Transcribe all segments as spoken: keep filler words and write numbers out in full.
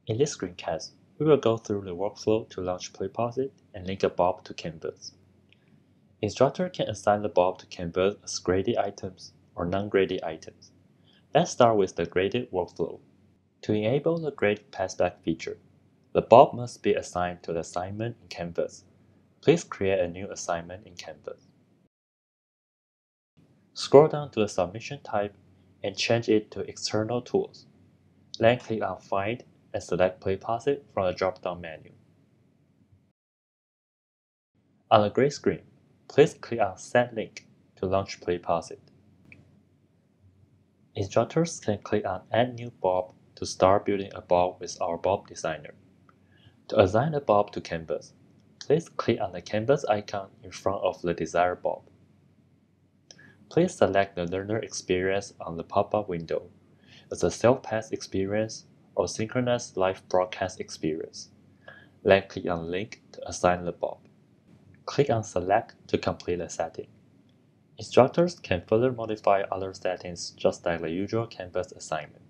In this screencast, we will go through the workflow to launch PlayPosit and link a bulb to Canvas. Instructor can assign the bulb to Canvas as graded items or non-graded items. Let's start with the graded workflow. To enable the grade passback feature, the bulb must be assigned to the assignment in Canvas. Please create a new assignment in Canvas. Scroll down to the submission type and change it to External Tools. Then click on Find and select PlayPosit from the drop-down menu. On the gray screen, please click on Set Link to launch PlayPosit. Instructors can click on Add New Bulb to start building a bulb with our bulb designer. To assign a bulb to Canvas, please click on the Canvas icon in front of the desired bulb. Please select the learner experience on the pop-up window as a self-paced experience or synchronous live broadcast experience. Then click on Link to assign the bulb. Click on Select to complete the setting. Instructors can further modify other settings just like the usual Canvas assignment.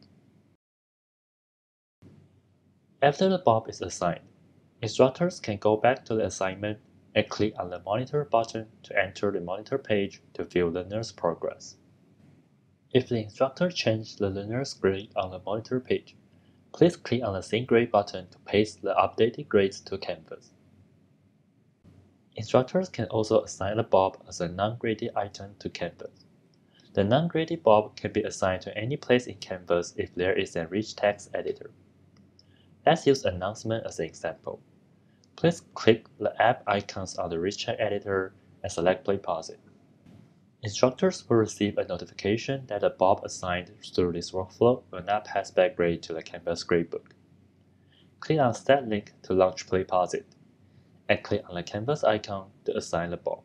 After the bulb is assigned, instructors can go back to the assignment and click on the Monitor button to enter the monitor page to view learner's progress. If the instructor changed the learner's grade on the monitor page, please click on the Same Grade button to paste the updated grades to Canvas. Instructors can also assign the bulb as a non-graded item to Canvas. The non-graded bulb can be assigned to any place in Canvas if there is a rich text editor. Let's use Announcement as an example. Please click the app icons on the rich text editor and select PlayPosit. Instructors will receive a notification that the bulb assigned through this workflow will not pass back grade to the Canvas gradebook. Click on Set Link to launch PlayPosit, and click on the Canvas icon to assign the bulb.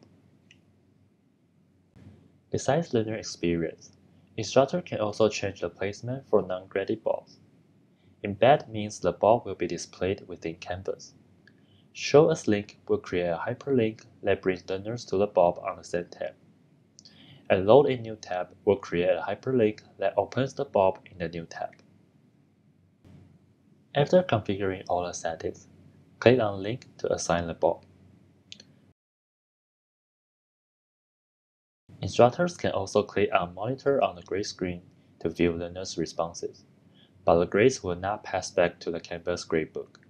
Besides learner experience, instructor can also change the placement for non-graded bulbs. Embed means the bulb will be displayed within Canvas. Show as Link will create a hyperlink that brings learners to the bulb on the same tab. And Load a New tab will create a hyperlink that opens the bulb in the new tab. After configuring all the settings, click on Link to assign the bulb. Instructors can also click on Monitor on the gray screen to view learners' responses, but the grades will not pass back to the Canvas gradebook.